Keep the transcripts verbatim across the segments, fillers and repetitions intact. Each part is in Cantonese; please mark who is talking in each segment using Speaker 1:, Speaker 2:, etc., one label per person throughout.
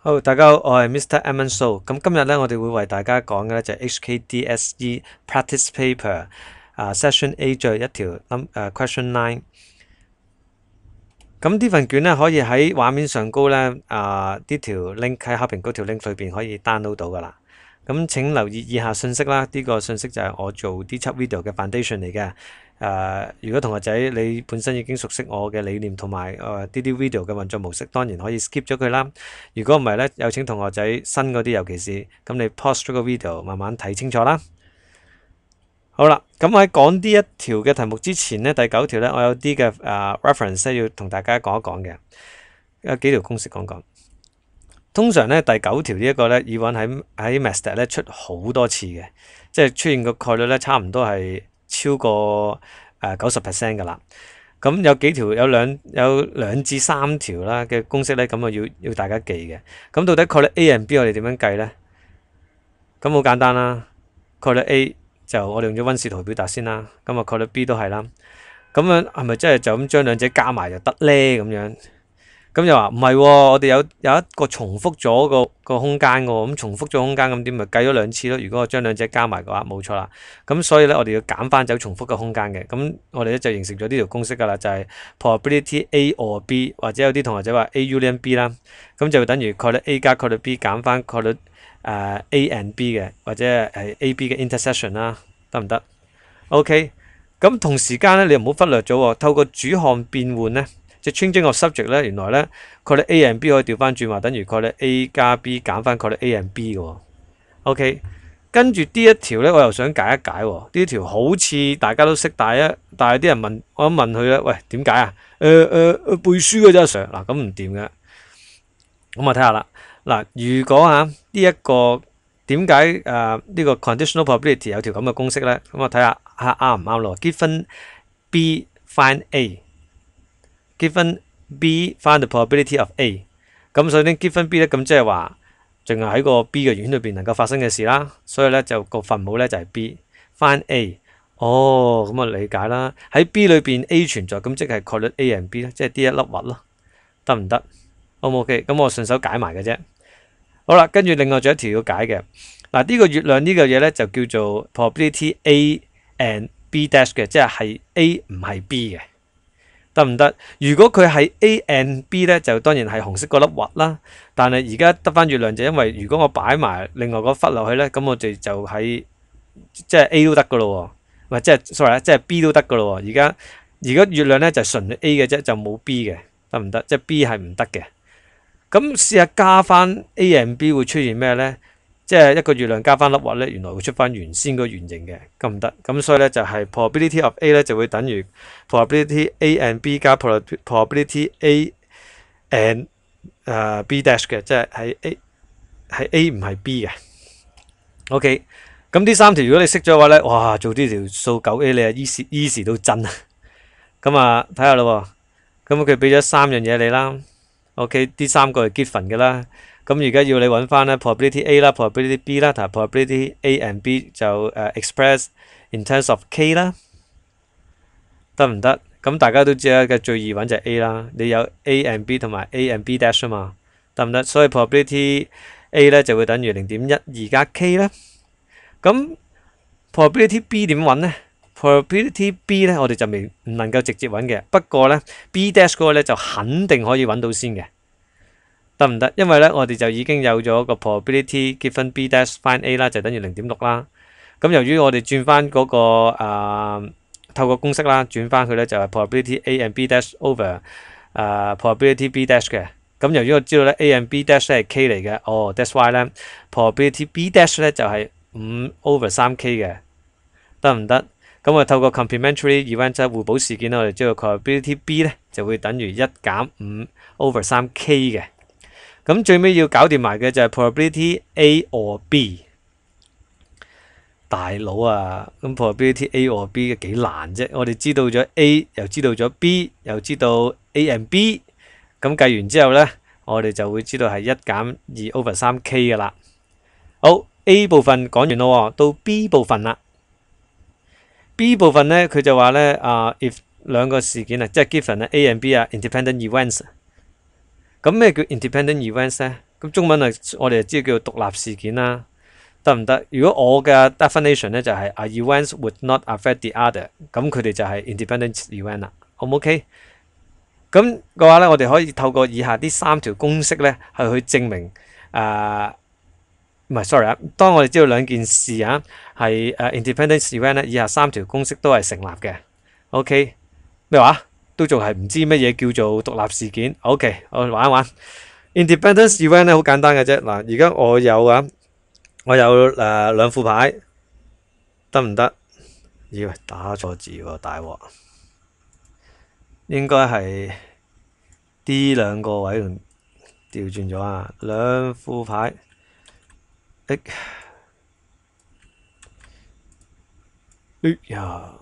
Speaker 1: 好，大家好，我係 Mister Edmund So。咁今日咧，我哋會為大家講嘅咧就係 H K D S E Practice Paper 啊 Session A 最後一條 num 誒 Question Nine。咁呢份卷咧可以喺畫面上高咧啊呢條 link 喺下邊嗰條 link 裏邊可以 download 到噶啦。咁請留意以下信息啦，呢個信息就係我做呢輯 video 嘅 foundation 嚟嘅。誒，如果同學仔你本身已經熟悉我嘅理念同埋誒呢啲 video 嘅運作模式，當然可以 skip 咗佢啦。如果唔係咧，有請同學仔新嗰啲，尤其是咁你 pause 咗個 video，慢慢睇清楚啦。好啦，咁喺講呢一條嘅題目之前咧，第九條咧，我有啲嘅誒 reference 要同大家講一講嘅，有幾條公式講講。通常咧第九條呢一個咧，以往喺喺 Master 咧出好多次嘅，即係出現個概率咧差唔多係超過誒九十 percent 噶啦。咁有幾條有兩有兩至三條啦嘅公式咧，咁啊要要大家記嘅。咁到底概率 A and B 我哋點樣計咧？咁好簡單啦，概率 A 就我哋用咗溫氏圖表達先啦。咁啊概率 B 都係啦。咁樣係咪真係就咁將兩者加埋就得咧？咁樣？咁又話唔係喎，我哋有有一個重複咗個個空間嘅喎，咁重複咗空間咁點咪計咗兩次咯？如果我將兩者加埋嘅話，冇錯啦。咁所以咧，我哋要減翻走重複嘅空間嘅。咁我哋咧就形成咗呢條公式噶啦，就係 probability A or B， 或者有啲同學仔話 A union B 啦，咁就等於概率 A 加概率 B 減翻概率誒 A and B 嘅，或者係 A B 嘅 intersection 啦，得唔得 ？OK， 咁同時間咧，你唔好忽略咗喎，透過主項變換咧。即係 changing of subject 咧，原來咧概率 A and B 可以調翻轉話，等於概率 A 加 B 減翻概率 A and B 嘅喎。OK， 跟住呢一條咧，我又想解一解喎。呢條好似大家都識，但係但係啲人問我一問佢咧，喂點解啊？誒誒背書嘅啫，Sir。嗱咁唔掂嘅。咁我睇下啦。嗱，如果啊呢一個點解誒呢個 conditional probability 有條咁嘅公式咧？咁我睇下下啱唔啱咯。Given B find A。Given B find the probability of A， 咁所以咧 given B 咧，咁即係話淨係喺個 B 嘅圓圈裏邊能夠發生嘅事啦，所以咧就個分母咧就係 B find A。哦，咁啊理解啦。喺 B 裏邊 A 存在，咁即係概率 A and B 咧，即係呢一粒核咯，得唔得 ？O 唔 OK？咁我順手解埋嘅啫。好啦，跟住另外仲有一條要解嘅。嗱，呢個月亮呢個嘢咧就叫做 probability A and B dash 嘅，即係係 A 唔係 B 嘅。得唔得？如果佢係 A and B 咧，就當然係紅色嗰粒核啦。但係而家得翻月亮就因為如果我擺埋另外嗰忽落去咧，咁我哋就喺即係 A 都得噶咯喎，唔係即係 sorry 即係 B 都得噶咯喎。而家而家月亮咧就純 A 嘅啫，就冇 B 嘅，得唔得？即係 B 係唔得嘅。咁試下加翻 A and B 會出現咩咧？即係一個月亮加翻粒核咧，原來會出翻原先個圓形嘅，咁唔得。咁所以咧就係 probability of A 咧就會等於 probability A and B 加 probability A and 誒 B dash 嘅，即係係 A 係 A 唔係 B 嘅。OK， 咁呢三條如果你識咗嘅話咧，哇做呢條數九 A 你係 easy easy 到震啊！咁啊睇下咯喎，咁佢俾咗三樣嘢你啦。OK， 呢三個係 given 嘅啦。咁而家要你揾翻咧 probability A 啦 ，probability B 啦，同埋 probability A and B 就誒 express in terms of K 啦，得唔得？咁大家都知啦，嘅最易揾就係 A 啦，你有 A and B 同埋 A and B dash 啊嘛，得唔得？所以 probability A 咧就會等於零點一二加 K 啦。咁 probability B 點揾咧 ？probability B 咧我哋就未唔能夠直接揾嘅，不過咧 B dash 嗰個咧就肯定可以揾到先嘅。得唔得？因為咧，我哋就已經有咗個 probability given B dash find A 啦，就等於零點六啦。咁由於我哋轉翻嗰個誒透過公式啦，轉翻佢咧就係 probability A and B dash over 誒 probability B dash 嘅。咁由於我知道咧 A and B dash 咧係 K 嚟嘅，哦 that's why 咧 probability B dash 咧就係五 over 三 K 嘅，得唔得？咁我透過 complementary event 即係互補事件咧，我哋知道 probability B 咧就會等於一減五 over 三 K 嘅。咁最尾要搞掂埋嘅就係 probability A or B， 大佬啊！咁 probability A or B 嘅幾難啫？我哋知道咗 A， 又知道咗 B， 又知道 A and B， 咁計完之後咧，我哋就會知道係一減二 over 三 K 噶啦。好 ，A 部分講完咯，到 B 部分啦。B 部分咧，佢就話咧啊 ，if 兩個事件啊，即係 given 咧 A and B 啊 ，independent events。咁咩叫 independent events 咧？ 咁中文啊，我哋就知叫做獨立事件啦，得唔得？如果我嘅 definition 咧就係、是、a events would not affect the other，咁佢哋就係 independent event 啦，好唔 OK？咁嘅話咧，我哋可以透過以下呢三條公式咧，係去證明誒唔係 sorry 啊，當我哋知道兩件事啊係誒 independent event 咧，以下三條公式都係成立嘅。OK 咩話？都仲係唔知乜嘢叫做獨立事件。OK， 我玩一玩。Independence event 咧好簡單嘅啫。嗱，而家我有啊，我有誒、呃、兩副牌，得唔得？以為打錯字喎，大鑊。應該係呢兩個位調轉咗啊，兩副牌。誒，哎呀，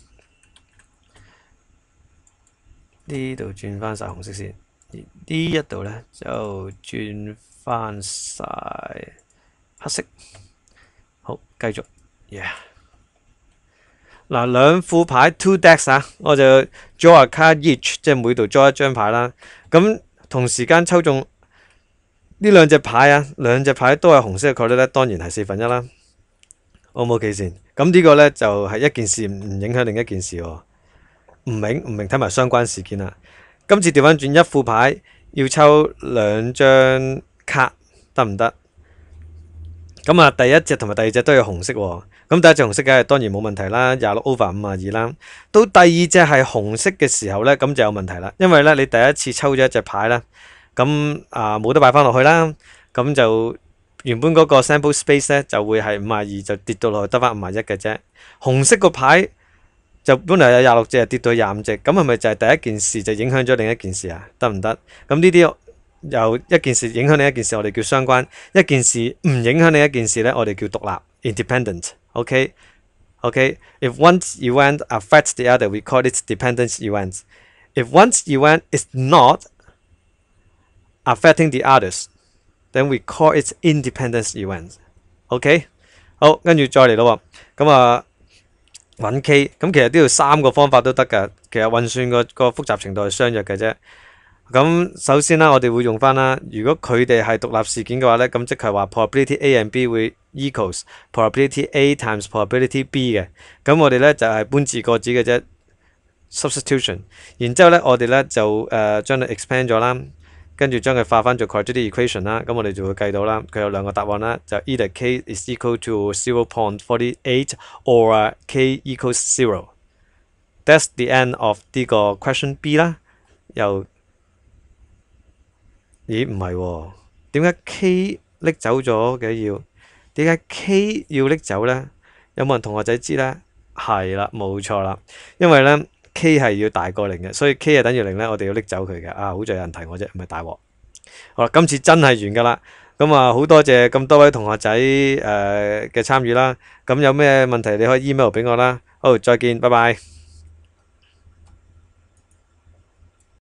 Speaker 1: 呢度轉翻晒紅色先。呢一度咧就轉翻晒黑色。好，繼續。Yeah。嗱，兩副牌 two decks 啊，我就 draw a card each， 即係每度 draw 一張牌啦。咁同時間抽中呢兩隻牌啊，兩隻牌都係紅色嘅概率咧，當然係四分一啦。O 唔 OK 先？咁呢個咧就係、是、一件事唔影響另一件事喎。唔明唔明睇埋相關事件啦。今次調翻轉一副牌要抽兩張卡得唔得？咁啊，第一隻同埋第二隻都係紅色喎。咁第一隻紅色嘅當然冇問題啦，廿六 over 五十二啦。到第二隻係紅色嘅時候咧，咁就有問題啦。因為咧你第一次抽咗一隻牌咧，咁啊冇得擺翻落去啦。咁就原本嗰個 sample space 咧就會係五十二，就跌到落去得翻五十一嘅啫。紅色個牌就本來有廿六隻，跌到廿五隻，咁係咪就係第一件事就影響咗另一件事啊？得唔得？咁呢啲由一件事影響另一件事，我哋叫相關；一件事唔影響另一件事咧，我哋叫獨立 （independent）。OK，OK。If one event affects the other, we call it dependent events. If one event is not affecting the others, then we call it independent events. OK，好，跟住再嚟咯喎，咁啊。揾 K， 咁其實都要三個方法都得㗎。其實運算個個複雜程度係相若嘅啫。咁首先啦，我哋會用翻啦。如果佢哋係獨立事件嘅話咧，咁即係話 probability A and B 會 equals probability A times probability B 嘅。咁我哋咧就係、是、搬字過紙嘅啫 ，substitution。然之後咧，我哋咧就誒、呃、將佢 expand 咗啦，跟住將佢化翻做 quadratic equation 啦。咁我哋就會計到啦。佢有兩個答案啦，就 either k is equal to zero point four eight or k equals zero。That's the end of 呢個 question B 啦。又咦唔係喎？點解 K 拎走咗嘅要？點解 K 要拎走咧？有冇人同學仔知咧？係啦，冇錯啦，因為咧 K 係要大過零嘅，所以 K 係等於零咧，我哋要拎走佢嘅。啊，好在有人提我啫，唔係大鑊。好啦，今次真係完㗎啦。咁啊，好多謝咁多位同學仔誒嘅參與啦。咁有咩問題你可以 email 俾我啦。好，再見，拜拜。